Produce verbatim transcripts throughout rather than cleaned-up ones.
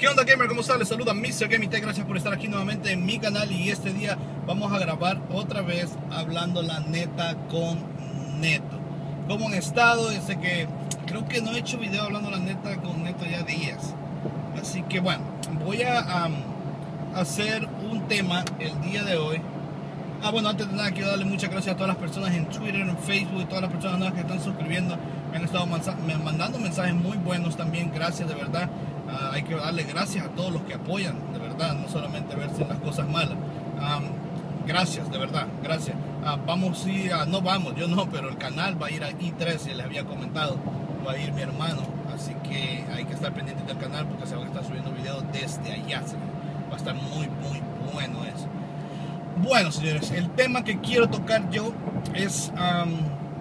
¿Qué onda, gamer? ¿Cómo está? Les saluda mister Gaming Tech. Gracias por estar aquí nuevamente en mi canal. Y este día vamos a grabar otra vez hablando la neta con Neto. ¿Cómo han estado? Desde que creo que no he hecho video hablando la neta con Neto ya días. Así que bueno, voy a um, hacer un tema el día de hoy. Ah, bueno, antes de nada quiero darle muchas gracias a todas las personas en Twitter, en Facebook y todas las personas nuevas que están suscribiendo. Me han estado mandando mensajes muy buenos también. Gracias, de verdad. Uh, hay que darle gracias a todos los que apoyan, de verdad, no solamente verse en las cosas malas. Um, gracias, de verdad, gracias. Uh, vamos a ir a, no vamos, yo no, pero el canal va a ir a i tres, les había comentado, va a ir mi hermano, así que hay que estar pendientes del canal porque se van a estar subiendo videos desde allá. Va a estar muy, muy bueno eso. Bueno, señores, el tema que quiero tocar yo es um,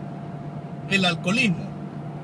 el alcoholismo.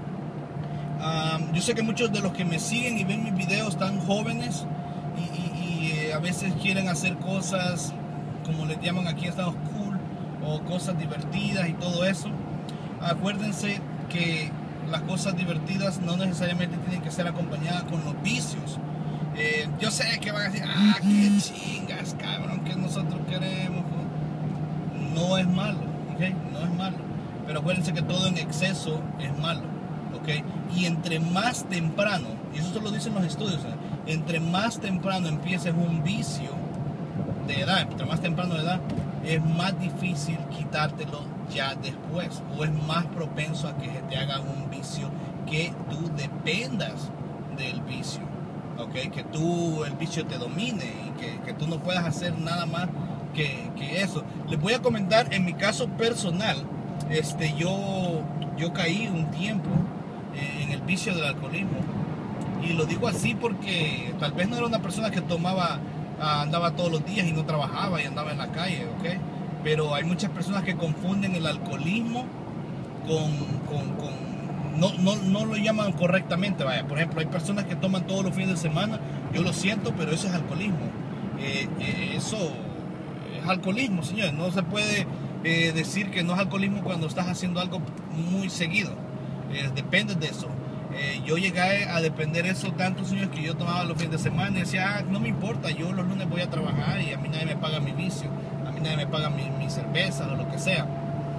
Um, yo sé que muchos de los que me siguen y ven mis videos están jóvenes y, y, y eh, a veces quieren hacer cosas, como les llaman aquí en Estados Unidos, cool, o cosas divertidas y todo eso. Acuérdense que las cosas divertidas no necesariamente tienen que ser acompañadas con los vicios. Eh, yo sé que van a decir, ah, qué chingas, cabrón, que nosotros queremos. No es malo, ¿ok? No es malo. Pero acuérdense que todo en exceso es malo. Okay. Y entre más temprano, y eso lo dicen los estudios, ¿eh? entre más temprano empieces un vicio de edad, entre más temprano de edad, es más difícil quitártelo ya después, o es más propenso a que te haga un vicio que tú dependas del vicio, okay. Que tú, el vicio te domine y que, que tú no puedas hacer nada más que, que eso. Les voy a comentar en mi caso personal. Este, yo, yo caí un tiempo en el vicio del alcoholismo, y lo digo así porque tal vez no era una persona que tomaba, andaba todos los días y no trabajaba y andaba en la calle, ¿ok? Pero hay muchas personas que confunden el alcoholismo con, con, con no, no, no lo llaman correctamente, vaya. Por ejemplo, hay personas que toman todos los fines de semana. Yo lo siento, pero eso es alcoholismo. Eh, eh, eso es alcoholismo, señores. No se puede eh, decir que no es alcoholismo cuando estás haciendo algo muy seguido. Eh, depende de eso. Eh, yo llegué a depender de eso tantos años que yo tomaba los fines de semana y decía, ah, no me importa, yo los lunes voy a trabajar y a mí nadie me paga mi vicio, a mí nadie me paga mi, mi cerveza o lo que sea.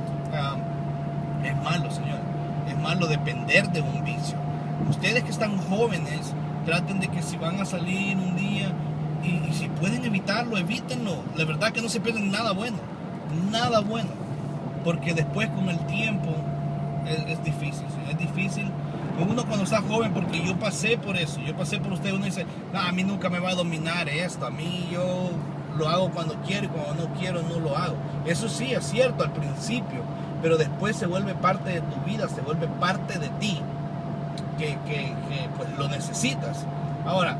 Um, es malo, señor. Es malo depender de un vicio. Ustedes que están jóvenes, traten de que si van a salir un día y, y si pueden evitarlo, evítenlo. La verdad que no se pierden nada bueno, nada bueno, porque después con el tiempo Es, es difícil, ¿sí? Es difícil. Uno cuando está joven, porque yo pasé por eso, yo pasé por usted, uno dice, no, a mí nunca me va a dominar esto, a mí yo lo hago cuando quiero y cuando no quiero no lo hago. Eso sí es cierto al principio, pero después se vuelve parte de tu vida, se vuelve parte de ti, que, que, que pues lo necesitas. Ahora,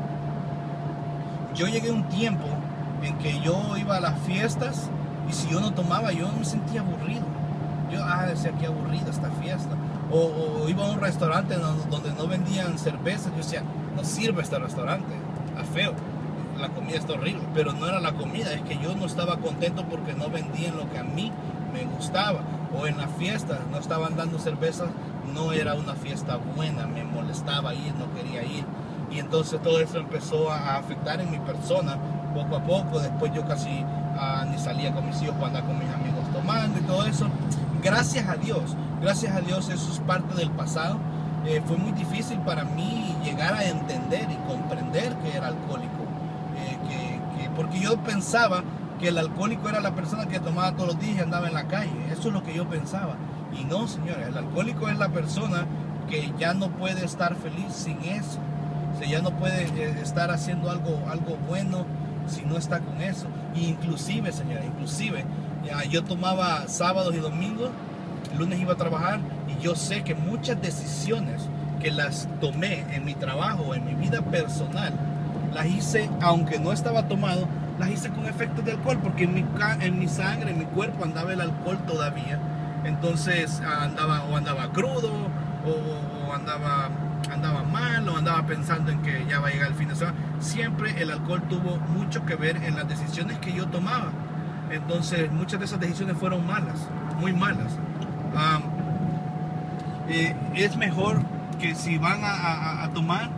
yo llegué a un tiempo en que yo iba a las fiestas y si yo no tomaba, yo me sentía aburrido. Yo, ah, decía, qué aburrida esta fiesta. O, o iba a un restaurante donde no vendían cerveza. Yo decía, no sirve este restaurante, está feo, la comida está horrible. Pero no era la comida, es que yo no estaba contento porque no vendían lo que a mí me gustaba. O en la fiesta no estaban dando cervezas, no era una fiesta buena, me molestaba ir, no quería ir. Y entonces todo eso empezó a afectar en mi persona poco a poco. Después yo casi uh, ni salía con mis hijos para andar con mis amigos tomando y todo eso. Gracias a Dios, gracias a Dios eso es parte del pasado. Eh, fue muy difícil para mí llegar a entender y comprender que era alcohólico. Eh, que, que, porque yo pensaba que el alcohólico era la persona que tomaba todos los días y andaba en la calle. Eso es lo que yo pensaba. Y no, señores, el alcohólico es la persona que ya no puede estar feliz sin eso. O sea, ya no puede eh, estar haciendo algo, algo bueno si no está con eso. Y inclusive, señores, inclusive, ya, yo tomaba sábados y domingos, el lunes iba a trabajar y yo sé que muchas decisiones que las tomé en mi trabajo, en mi vida personal, las hice, aunque no estaba tomado, las hice con efectos de alcohol, porque en mi, en mi sangre, en mi cuerpo andaba el alcohol todavía. Entonces andaba o andaba crudo o, o andaba, andaba mal o andaba pensando en que ya va a llegar el fin de semana. Siempre el alcohol tuvo mucho que ver en las decisiones que yo tomaba. Entonces muchas de esas decisiones fueron malas, muy malas. Um, eh, es mejor que si van a, a, a tomar,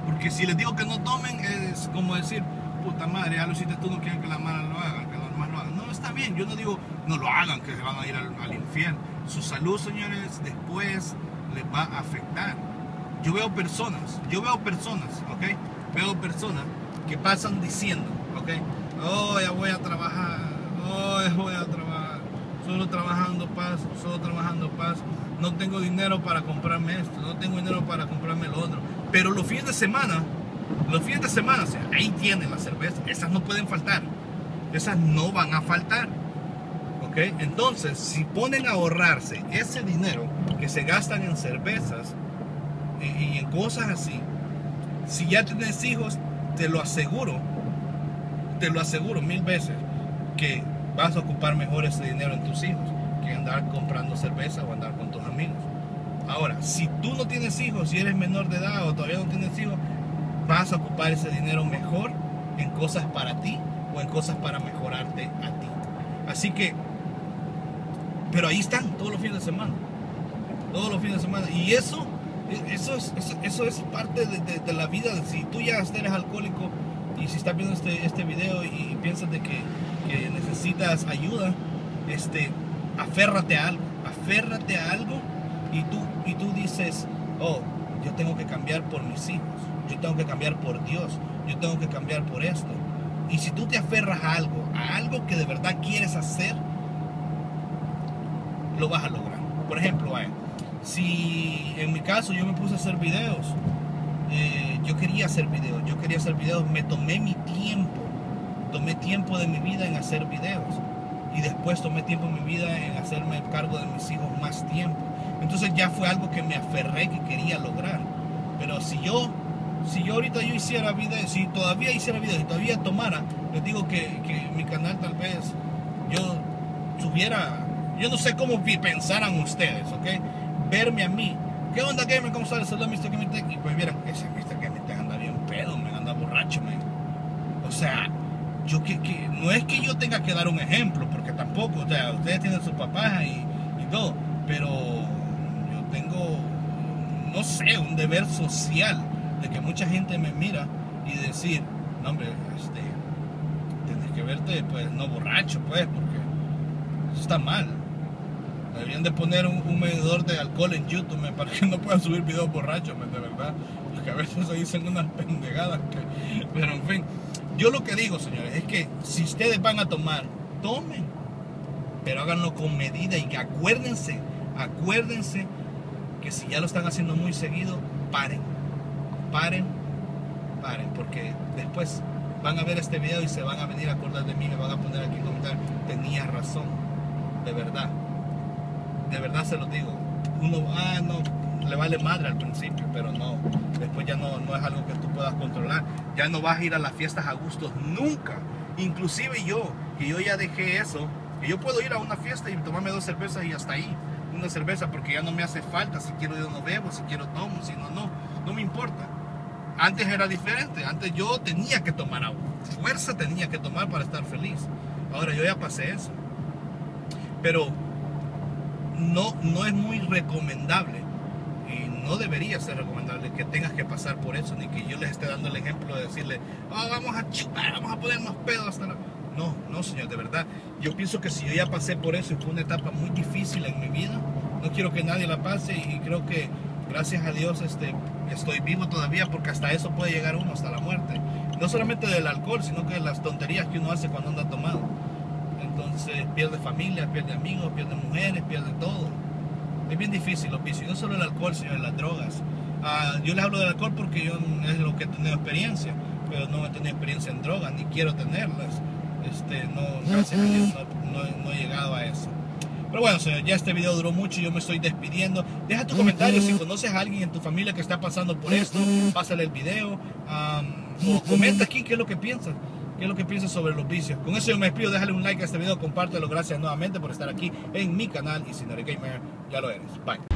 Porque si les digo que no tomen, es como decir, puta madre, ya lo hiciste tú, no quieren que la mala lo hagan, que los demás lo hagan. No, está bien, yo no digo no lo hagan, que se van a ir al, al infierno. Su salud, señores, después les va a afectar. Yo veo personas, yo veo personas, ¿ok? Veo personas que pasan diciendo, ¿ok? Oh, ya voy a trabajar, oh, ya voy a trabajar, solo trabajando paz, solo trabajando paz. No tengo dinero para comprarme esto, no tengo dinero para comprarme lo otro. Pero los fines de semana, los fines de semana, o sea, ahí tienen las cervezas, esas no pueden faltar, esas no van a faltar, ¿ok? Entonces, si ponen a ahorrarse ese dinero que se gastan en cervezas y, y en cosas así, si ya tienes hijos, te lo aseguro, te lo aseguro mil veces, que vas a ocupar mejor ese dinero en tus hijos que andar comprando cerveza o andar con tus amigos. Ahora, si tú no tienes hijos, si eres menor de edad o todavía no tienes hijos, vas a ocupar ese dinero mejor en cosas para ti o en cosas para mejorarte a ti. Así que, pero ahí están todos los fines de semana, todos los fines de semana. Y eso, eso es, eso, eso es parte de, de, de la vida. Si tú ya eres alcohólico y si estás viendo este, este video y piensas de que, que necesitas ayuda, este, aférrate a algo, aférrate a algo y tú, y tú dices, oh, yo tengo que cambiar por mis hijos, yo tengo que cambiar por Dios, yo tengo que cambiar por esto. Y si tú te aferras a algo, a algo que de verdad quieres hacer, lo vas a lograr. Por ejemplo, eh, si en mi caso yo me puse a hacer videos, eh, yo quería hacer videos, yo quería hacer videos, me tomé mi tiempo, tomé tiempo de mi vida en hacer videos. Y después tomé tiempo en mi vida en hacerme cargo de mis hijos más tiempo. Entonces ya fue algo que me aferré, que quería lograr. Pero si yo, si yo ahorita yo hiciera videos, si todavía hiciera videos y todavía tomara, les digo que, que mi canal tal vez yo tuviera, yo no sé cómo pensaran ustedes, ¿ok? Verme a mí. ¿Qué onda, Gamer? ¿Cómo sale? Saludos, mister Gamer Tech. Y pues vieran, ese mister Gamer Tech anda bien pedo, me anda borracho, man. O sea, yo que, que no es que yo tenga que dar un ejemplo, porque tampoco, o sea, ustedes tienen sus papás y, y todo, pero yo tengo, no sé, un deber social de que mucha gente me mira y decir, no hombre, este, tienes que verte, pues, no borracho, pues, porque eso está mal. Deberían de poner un, un medidor de alcohol en YouTube, me, para que no puedan subir videos borrachos, de verdad, porque a veces se dicen unas pendejadas que, pero en fin. Yo lo que digo, señores, es que si ustedes van a tomar, tomen, pero háganlo con medida y que acuérdense, acuérdense que si ya lo están haciendo muy seguido, paren, paren, paren, porque después van a ver este video y se van a venir a acordar de mí, me van a poner aquí en comentarios, tenía razón, de verdad, de verdad se lo digo. Uno, ah, no, le vale madre al principio, pero no, después ya no, no es algo que tú puedas controlar. Ya no vas a ir a las fiestas a gustos nunca. Inclusive yo, que yo ya dejé eso, que yo puedo ir a una fiesta y tomarme dos cervezas y hasta ahí, una cerveza, porque ya no me hace falta. Si quiero yo no bebo, si quiero tomo, si no, no, no me importa. Antes era diferente, antes yo tenía que tomar agua, fuerza tenía que tomar para estar feliz. Ahora yo ya pasé eso. Pero no, no es muy recomendable. Y no debería ser recomendable que tengas que pasar por eso, ni que yo les esté dando el ejemplo de decirle, oh, vamos a chupar, vamos a ponernos pedos hasta la... No, no, señor, de verdad. Yo pienso que si yo ya pasé por eso y fue una etapa muy difícil en mi vida, no quiero que nadie la pase y creo que, gracias a Dios, este, estoy vivo todavía, porque hasta eso puede llegar uno, hasta la muerte. No solamente del alcohol, sino que de las tonterías que uno hace cuando anda tomado. Entonces pierde familia, pierde amigos, pierde mujeres, pierde todo. Es bien difícil los vicios, no solo el alcohol, sino las drogas. Uh, yo les hablo del alcohol porque yo es lo que he tenido experiencia, pero no he tenido experiencia en drogas, ni quiero tenerlas. Este, no, gracias a Dios no, no, no he llegado a eso. Pero bueno, señor, ya este video duró mucho, yo me estoy despidiendo. Deja tu comentario si conoces a alguien en tu familia que está pasando por esto, pásale el video, um, o comenta aquí qué es lo que piensas. ¿Qué es lo que piensas sobre los vicios? Con eso yo me despido, déjale un like a este video, compártelo, gracias nuevamente por estar aquí en mi canal y si no eres gamer, ya lo eres. Bye.